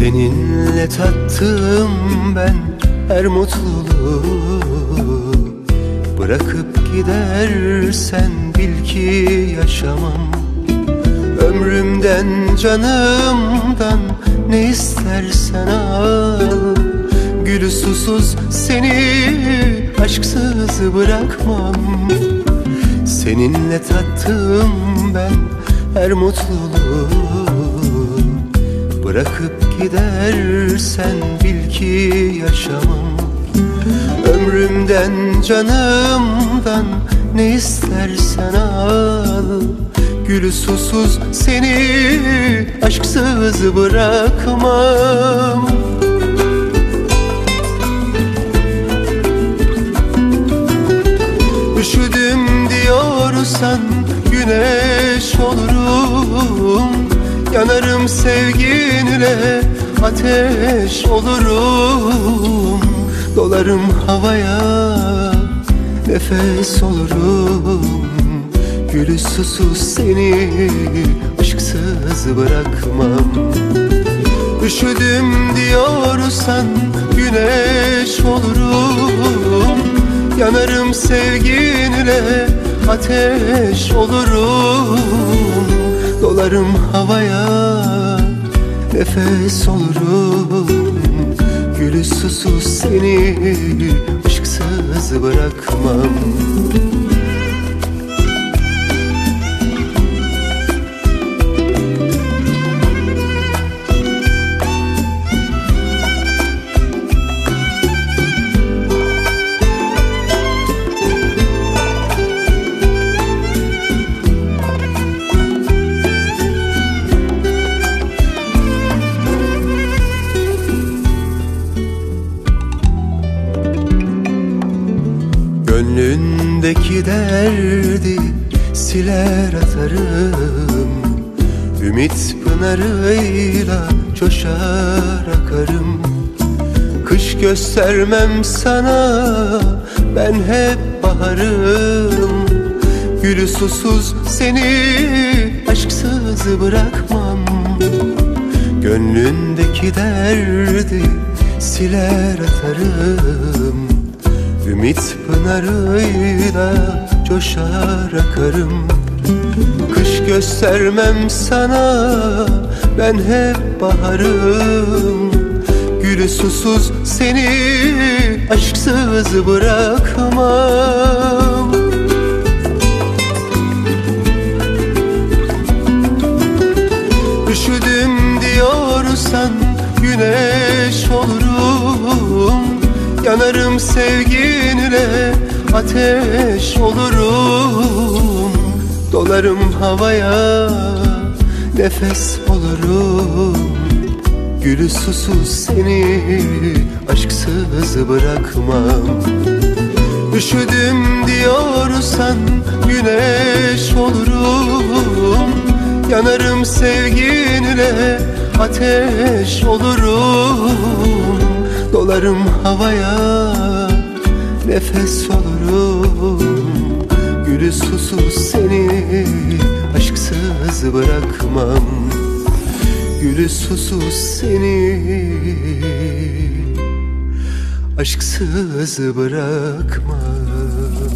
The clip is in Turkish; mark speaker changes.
Speaker 1: Seninle tattım ben her mutluluğu. Bırakıp gidersen bil ki yaşamam. Ömrümden canımdan ne istersen al. Gülü susuz seni aşksız bırakmam. Seninle tattım ben her mutluluğu. Bırakıp gidersen bil ki yaşamam. Ömrümden canımdan ne istersen al. Gülü susuz seni aşksız bırakmam. Üşüdüm diyorsan güneş olurum. Yanarım sevginle ateş olurum. Dolarım havaya nefes olurum. Gülü susuz seni aşksız bırakmam. Üşüdüm diyorsan güneş olurum. Yanarım sevginle ateş olurum. Dolarım havaya nefes olurum. Gülü susuz seni aşksız bırakmam. Gönlündeki derdi siler atarım. Ümit pınarıyla coşar akarım. Kış göstermem sana, ben hep baharım. Gülü susuz seni aşksız bırakmam. Gönlündeki derdi siler atarım. Ümit pınarıyla coşar akarım. Kış göstermem sana, ben hep baharım. Gülü susuz seni aşksız bırakmam. Üşüdüm diyorsan güneş olurum. Yanarım sevginle ateş olurum. Dolarım havaya nefes olurum. Gülü susuz seni aşksız bırakmam. Üşüdüm diyorsan güneş olurum. Yanarım sevginle ateş olurum. Dolarım havaya nefes olurum. Gülü susuz seni aşksız bırakmam. Gülü susuz seni aşksız bırakmam.